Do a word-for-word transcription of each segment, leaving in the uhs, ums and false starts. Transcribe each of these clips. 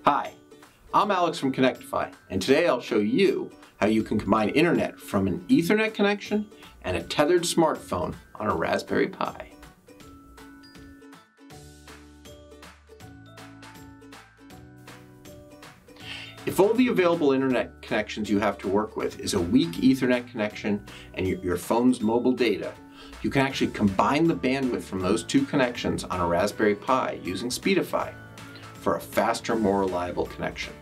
Hi, I'm Alex from Connectify, and today I'll show you how you can combine internet from an Ethernet connection and a tethered smartphone on a Raspberry Pi. If all the available internet connections you have to work with is a weak Ethernet connection and your, your phone's mobile data, you can actually combine the bandwidth from those two connections on a Raspberry Pi using Speedify for a faster, more reliable connection.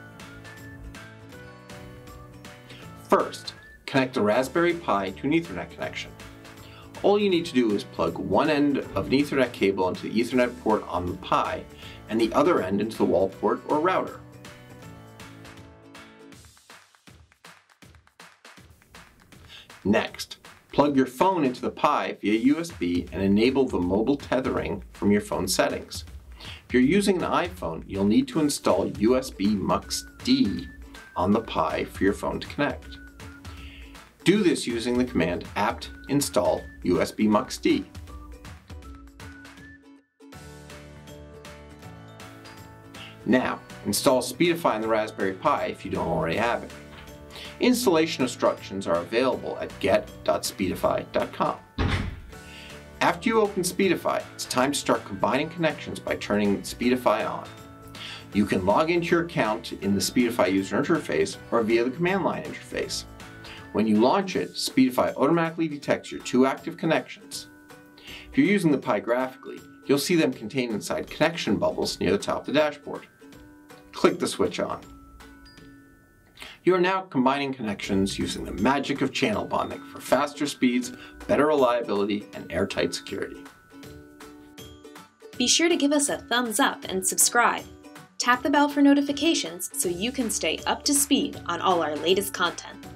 First, connect the Raspberry Pi to an Ethernet connection. All you need to do is plug one end of an Ethernet cable into the Ethernet port on the Pi and the other end into the wall port or router. Next, plug your phone into the Pi via U S B and enable the mobile tethering from your phone settings. If you're using an iPhone, you'll need to install usbmuxd on the Pi for your phone to connect. Do this using the command apt install usbmuxd. Now, install Speedify on the Raspberry Pi if you don't already have it. Installation instructions are available at get dot speedify dot com. After you open Speedify, it's time to start combining connections by turning Speedify on. You can log into your account in the Speedify user interface or via the command line interface. When you launch it, Speedify automatically detects your two active connections. If you're using the Pi graphically, you'll see them contained inside connection bubbles near the top of the dashboard. Click the switch on. You are now combining connections using the magic of channel bonding for faster speeds, better reliability, and airtight security. Be sure to give us a thumbs up and subscribe. Tap the bell for notifications so you can stay up to speed on all our latest content.